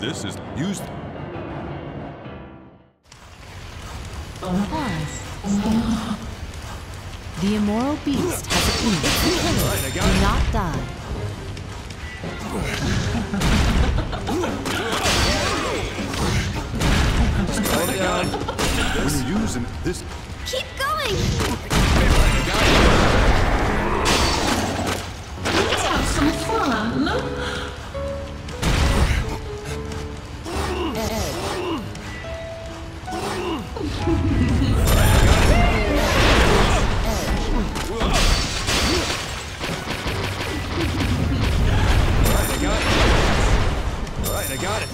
this is used. Pause. The immoral beast has appeared. Do not die. When you're using this, Keep going! Let's have some fun. Alright, I got it.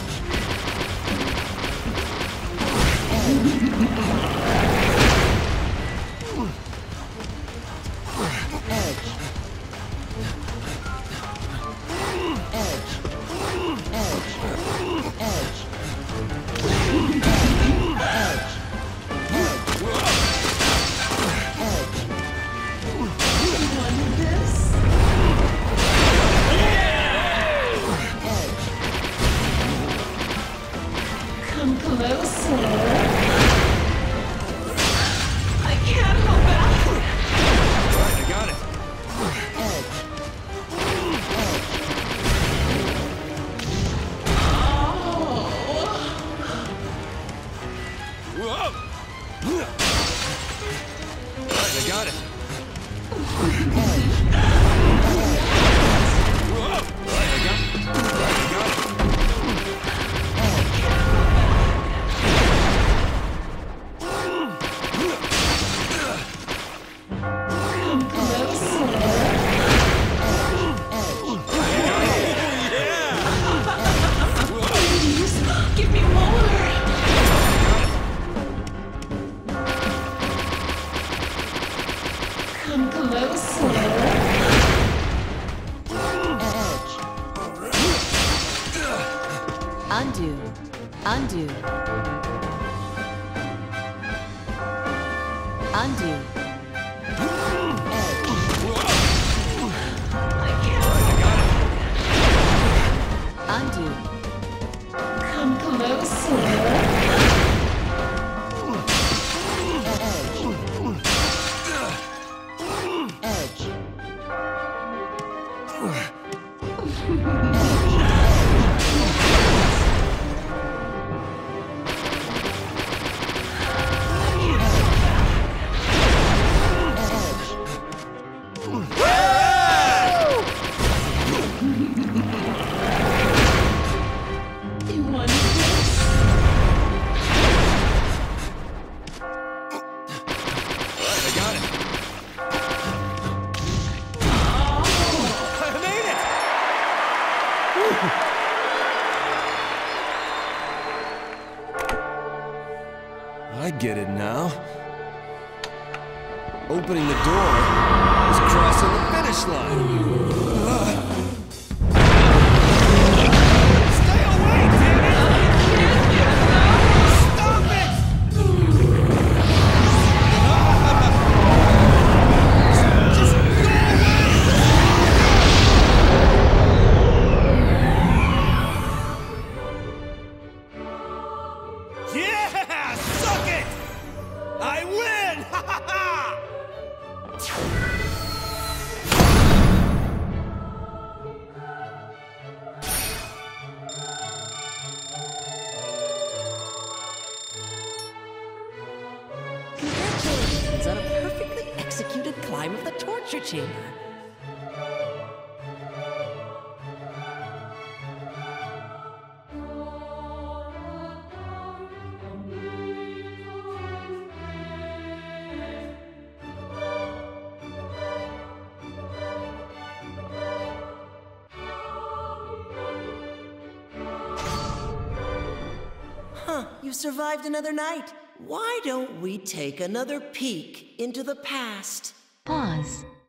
Come closer. I can't hold back. Alright, I got it. Alright, I got it. Come closer. Please, give me more. Come closer. Undo. Undo. Undo. I can't. Undo. Come closer. You want this? Alright, I got it. I made it! I get it now. Opening the door is crossing the finish line. Stay away, damn it! Stop it! Yeah! Suck it! I win! Ha ha ha! Congratulations on a perfectly executed climb of the torture chamber. Huh, you survived another night. Why don't we take another peek into the past? Pause.